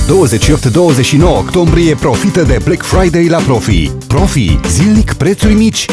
28-29 octombrie profită de Black Friday la Profi. Profi, zilnic prețuri mici,